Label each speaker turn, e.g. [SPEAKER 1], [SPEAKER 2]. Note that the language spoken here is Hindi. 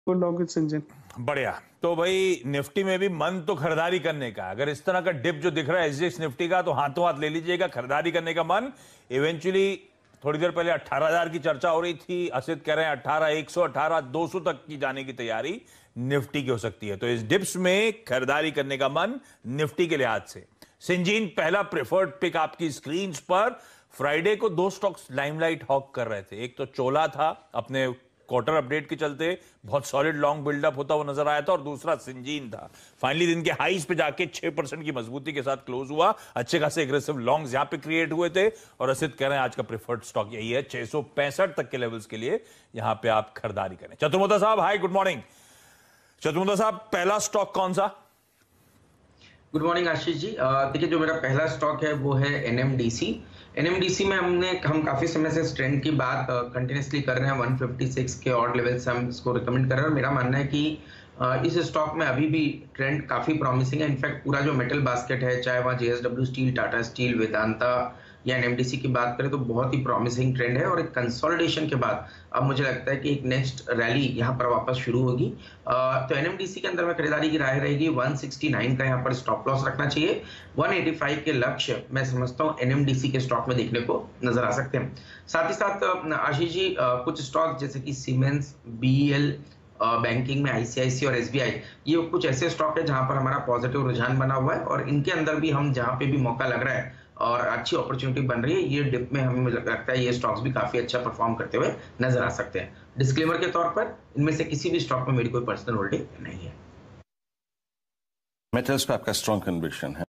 [SPEAKER 1] Good long Sanjay.
[SPEAKER 2] बढ़िया। तो भाई निफ्टी में भी मन तो खरीदारी करने का, अगर इस तरह का डिप जो दिख रहा है एसजीएक्स निफ्टी का, तो हाथों हाथ ले लीजिएगा, खरीदारी करने का मन। इवेंचुअली थोड़ी देर पहले 18,000 की चर्चा हो रही थी, असित कह रहे हैं 18,100 18,200 तक की जाने की तैयारी निफ्टी की हो सकती है। तो इस डिप्स में खरीदारी करने का मन निफ्टी के लिहाज से। सिंजीन पहला प्रेफर्ड पिक आपकी स्क्रीन पर। फ्राइडे को दो स्टॉक्स लाइमलाइट हॉक कर रहे थे, एक तो चोला था, अपने क्वार्टर अपडेट के चलते बहुत सॉलिड लॉन्ग बिल्डअप होता हुआ नजर आया था, और दूसरा सिंजीन था। फाइनली दिन के हाईज पे जाके 6% की मजबूती के साथ क्लोज हुआ। अच्छे खासे एग्रेसिव लॉन्ग्स यहां पे क्रिएट हुए थे, और असित कह रहे हैं आज का प्रेफर्ड स्टॉक यही है, 665 तक के लेवल्स के लिए यहां पे आप खरीदारी करें। चतुर्मुदा साहब हाय, गुड मॉर्निंग। चतुर्मुदा साहब, पहला स्टॉक कौन सा?
[SPEAKER 3] Good morning Ashish ji. देखिए, जो मेरा पहला स्टॉक है वो है एनएमडीसी। एनएमडीसी में हम काफी समय से इस ट्रेंड की बात कंटिन्यूसली कर रहे हैं। 156 के ऑड लेवल से हम इसको रिकमेंड कर रहे हैं, और मेरा मानना है कि इस स्टॉक में अभी भी ट्रेंड काफी प्रॉमिसिंग है। इनफैक्ट पूरा जो मेटल बास्केट है, चाहे वहाँ JSW steel, Tata steel, Vedanta या एनएमडीसी की बात करें, तो बहुत ही प्रॉमिसिंग ट्रेंड है। और एक कंसोलिडेशन के बाद अब मुझे लगता है कि एक नेक्स्ट रैली यहाँ पर वापस शुरू होगी। तो एनएमडीसी के अंदर में खरीदारी की राय रहेगी। 169 का यहाँ पर स्टॉप लॉस रखना चाहिए। 185 के लक्ष्य मैं समझता हूँ एनएमडीसी के स्टॉक में देखने को नजर आ सकते हैं। साथ ही साथ आशीष जी, कुछ स्टॉक जैसे कि सीमेंस, बीईएल, बैंकिंग में आईसीआईसी और एसबीआई, ये कुछ ऐसे स्टॉक है जहां पर हमारा पॉजिटिव रुझान बना हुआ है, और इनके अंदर भी हम जहां पे भी मौका लग रहा है और अच्छी अपॉर्चुनिटी बन रही है, ये डिप में हमें लगता है ये स्टॉक्स भी काफी अच्छा परफॉर्म करते हुए नजर आ सकते हैं। डिस्क्लेमर के तौर पर इनमें से किसी भी स्टॉक में मेरी कोई पर्सनल होल्डिंग नहीं है।
[SPEAKER 4] मेटल्स पे आपका स्ट्रॉन्ग कन्विक्शन है।